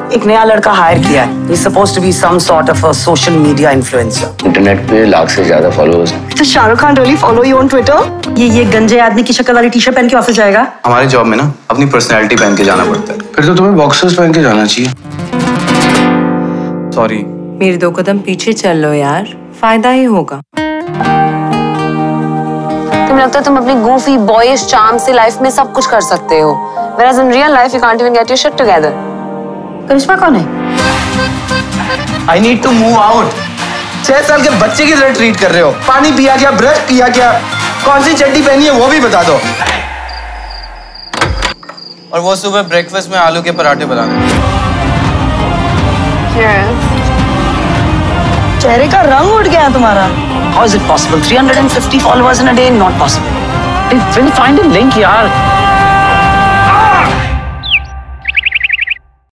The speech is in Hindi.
एक नया लड़का हायर किया है। He's supposed to be some sort of a social media influencer. Internet पे 1 लाख से ज्यादा फॉलोअर्स। तो Shahrukh Khan really follow you on Twitter? ये गंजे आदमी की शक्ल वाली टी-शर्ट पहन के ऑफिस जाएगा? हमारे जॉब में ना अपनी पर्सनैलिटी पहन के जाना पड़ता है। फिर तो तुम्हें बॉक्सर्स पहन के जाना चाहिए। सॉरी। मेरे 2 कदम पीछे चल लो यार, फायदा ही होगा। तुम्हें लगता है तुम अपनी goofy boyish charm से लाइफ में सब कुछ कर सकते हो, whereas in real life you can't even get your shit together. करिश्मा कौन है? I need to move out. 6 साल के बच्चे की तरह ट्रीट कर रहे हो। पानी पिया क्या, ब्रश किया क्या, कौन सी चड्डी पहनी है वो भी बता दो। और वो सुबह ब्रेकफास्ट में आलू के पराठे बनाते। चेहरे का रंग उड़ गया तुम्हारा। How is it possible? 350 followers in a day? Not possible. Find a link यार।